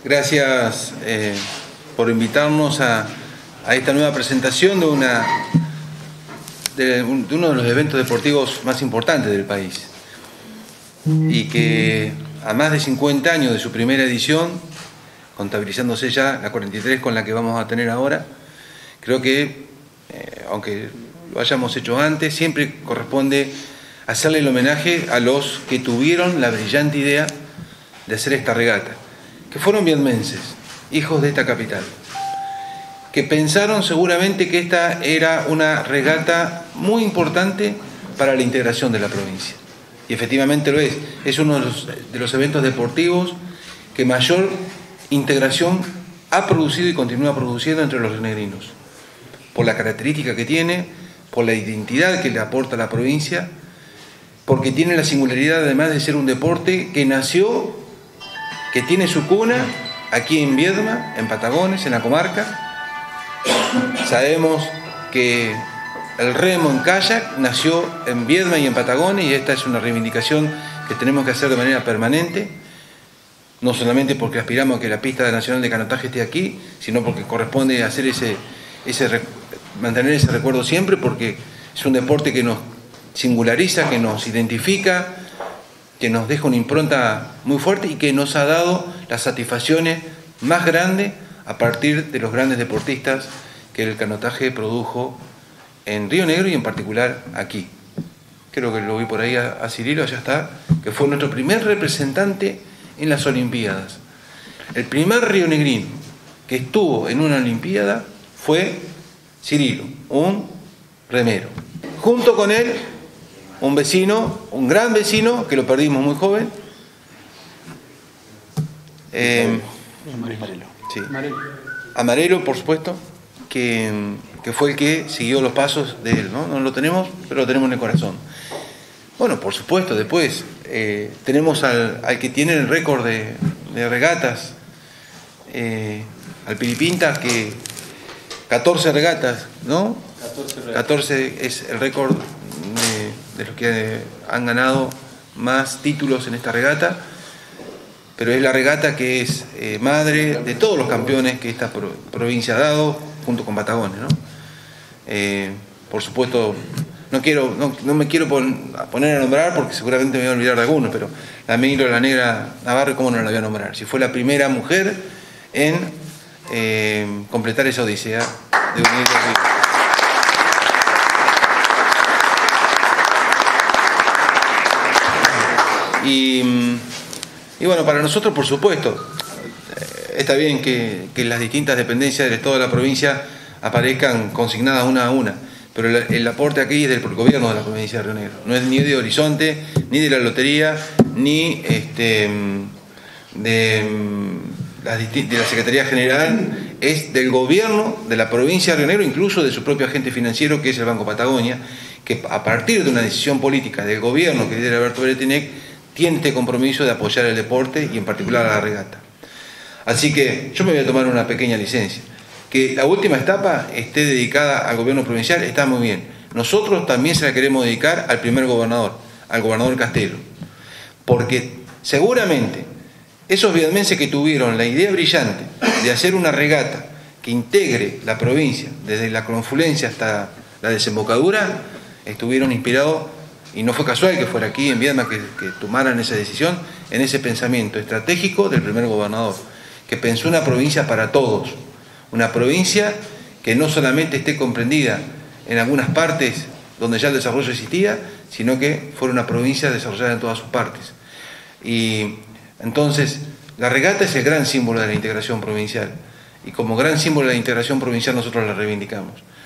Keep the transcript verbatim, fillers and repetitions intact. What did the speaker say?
Gracias eh, por invitarnos a, a esta nueva presentación de, una, de, un, de uno de los eventos deportivos más importantes del país, y que a más de cincuenta años de su primera edición, contabilizándose ya la cuarenta y tres con la que vamos a tener ahora, creo que, eh, aunque lo hayamos hecho antes, siempre corresponde hacerle el homenaje a los que tuvieron la brillante idea de hacer esta regata, que fueron viedmenses, hijos de esta capital, que pensaron seguramente que esta era una regata muy importante para la integración de la provincia. Y efectivamente lo es. Es uno de los, de los eventos deportivos que mayor integración ha producido y continúa produciendo entre los rionegrinos, por la característica que tiene, por la identidad que le aporta a la provincia, porque tiene la singularidad además de ser un deporte que nació, que tiene su cuna aquí en Viedma, en Patagones, en la comarca. Sabemos que el remo en kayak nació en Viedma y en Patagones, y esta es una reivindicación que tenemos que hacer de manera permanente, no solamente porque aspiramos a que la pista nacional de canotaje esté aquí, sino porque corresponde hacer ese, ese, mantener ese recuerdo siempre, porque es un deporte que nos singulariza, que nos identifica, que nos deja una impronta muy fuerte y que nos ha dado las satisfacciones más grandes a partir de los grandes deportistas que el canotaje produjo en Río Negro y en particular aquí. Creo que lo vi por ahí a, a Cirilo, allá está, que fue nuestro primer representante en las Olimpiadas. El primer rionegrino que estuvo en una Olimpiada fue Cirilo, un remero. Junto con él, un vecino, un gran vecino, que lo perdimos muy joven. Eh, Amarelo. Sí. Amarelo, por supuesto, que, que fue el que siguió los pasos de él, ¿no? No lo tenemos, pero lo tenemos en el corazón. Bueno, por supuesto, después eh, tenemos al, al que tiene el récord de, de regatas, eh, al Piripinta, que catorce regatas, ¿no? catorce regatas. catorce es el récord de, de los que han ganado más títulos en esta regata, pero es la regata que es eh, madre de todos los campeones que esta pro, provincia ha dado, junto con Patagones, ¿no? Eh, por supuesto, no, quiero, no, no me quiero pon, poner a nombrar porque seguramente me voy a olvidar de algunos, pero la Milo, la Negra Navarro, ¿cómo no la voy a nombrar? Si fue la primera mujer en eh, completar esa odisea de unir los ríos. Y, y bueno, para nosotros, por supuesto, está bien que, que las distintas dependencias del Estado de la provincia aparezcan consignadas una a una, pero el, el aporte aquí es del gobierno de la provincia de Río Negro, no es ni de Horizonte, ni de la lotería, ni este, de, la, de la Secretaría General, es del gobierno de la provincia de Río Negro, incluso de su propio agente financiero, que es el Banco Patagonia, que a partir de una decisión política del gobierno que lidera Alberto Beretinec, tiene este compromiso de apoyar el deporte y en particular a la regata. Así que yo me voy a tomar una pequeña licencia. Que la última etapa esté dedicada al gobierno provincial está muy bien. Nosotros también se la queremos dedicar al primer gobernador, al gobernador Castelo. Porque seguramente esos viedmenses que tuvieron la idea brillante de hacer una regata que integre la provincia, desde la confluencia hasta la desembocadura, estuvieron inspirados. Y no fue casual que fuera aquí en Viedma que, que tomaran esa decisión, en ese pensamiento estratégico del primer gobernador, que pensó una provincia para todos, una provincia que no solamente esté comprendida en algunas partes donde ya el desarrollo existía, sino que fuera una provincia desarrollada en todas sus partes. Y entonces, la regata es el gran símbolo de la integración provincial, y como gran símbolo de la integración provincial nosotros la reivindicamos.